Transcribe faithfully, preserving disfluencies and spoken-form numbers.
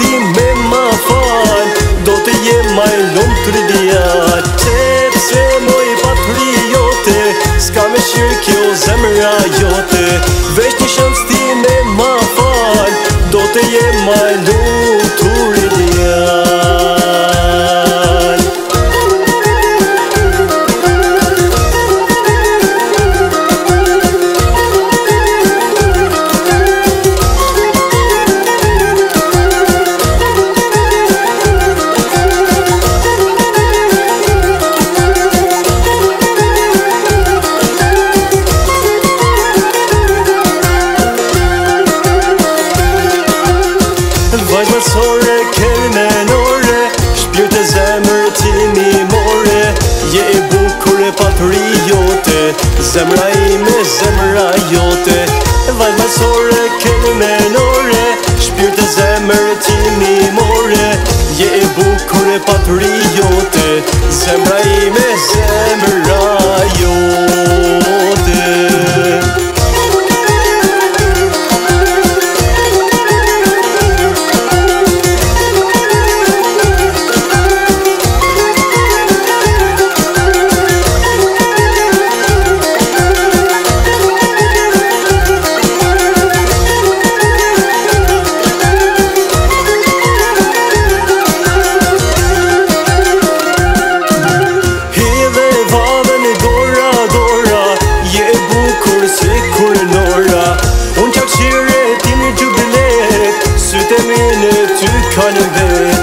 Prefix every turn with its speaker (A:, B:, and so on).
A: ti me ma fal, do të jem ma e lumtur djal. Sepse moj patriote, s'ka me shirë kjo zemra jote. Veç një shans ti me ma fal, do të jem ma e lumtur djal. Vajzë mësore, kelmenore, shpirt e zemër ti mi more. Je e bukure patriote, zemra ime, zemra jote. Vajzë mësore, kelmenore, shpirt e zemër ti mi more. Je e bukure patriote, zemra ime, zemra jote. Unë qak qire ti një gjubilet, syte mine ty kanë vet.